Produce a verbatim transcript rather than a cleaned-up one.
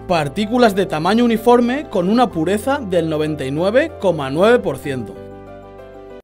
Partículas de tamaño uniforme con una pureza del noventa y nueve coma nueve por ciento.